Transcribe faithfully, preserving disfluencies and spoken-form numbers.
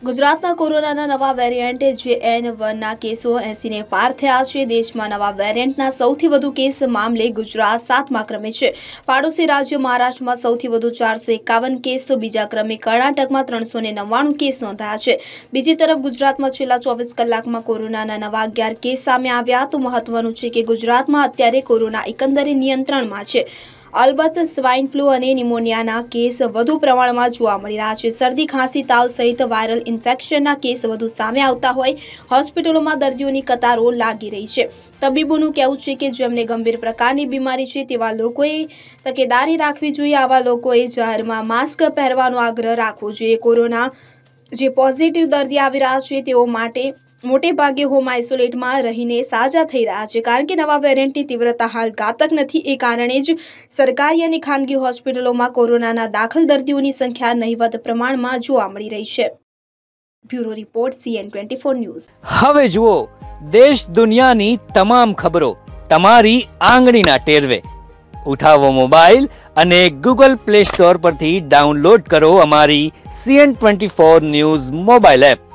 ગુજરાતના કોરોનાના નવા વેરિયન્ટ જે એન વનના કેસો એસી ને પાર થયા છે। દેશમાં નવા વેરિયન્ટના સૌથી વધુ કેસ મામલે ગુજરાત સાતમા ક્રમે છે। પાડોશી રાજ્ય મહારાષ્ટ્રમાં સૌથી વધુ ચારસો એકાવન કેસ તો બીજા ક્રમે કર્ણાટકમાં ત્રણસો ને નવ્વાણું કેસ નોંધાયા છે। બીજી તરફ ગુજરાતમાં છેલ્લા ચોવીસ કલાકમાં કોરોનાના નવા અગિયાર કેસ સામે આવ્યા। તો મહત્વનું છે કે ગુજરાતમાં અત્યારે કોરોના એકંદરે નિયંત્રણમાં છે। અલબત્ત સ્વાઇન ફ્લૂ અને નિમોનિયાના કેસ વધુ પ્રમાણમાં જોવા મળી રહ્યા છે। શરદી ખાંસી તાવ સહિત વાયરલ ઇન્ફેક્શનના કેસ વધુ સામે આવતા હોય હોસ્પિટલોમાં દર્દીઓની કતારો લાગી રહી છે। તબીબોનું કહેવું છે કે જેમને ગંભીર પ્રકારની બીમારી છે તેવા લોકોએ તકેદારી રાખવી જોઈએ। આવા લોકોએ જાહેરમાં માસ્ક પહેરવાનો આગ્રહ રાખવો જોઈએ। કોરોના જે પોઝિટિવ દર્દી આવી રહ્યા છે તેઓ માટે મોટે ભાગે હોમ આઇસોલેટમાં રહીને સાજા થઈ રહ્યા છે, કારણ કે નવા વેરિયન્ટની તીવ્રતા હાલ ઘાતક નથી। એ કારણે જ સરકારી અને ખાનગી હોસ્પિટલોમાં કોરોનાના દાખલ દર્દીઓની સંખ્યા નહિવત પ્રમાણમાં જોવા મળી રહી છે। Bureau report C N twenty four news. હવે જુઓ દેશ દુનિયાની તમામ ખબરો તમારી આંગળીના ટેરવે। ઉઠાવો મોબાઈલ અને ગૂગલ પ્લે સ્ટોર પરથી ડાઉનલોડ કરો અમારી C N twenty four news mobile app.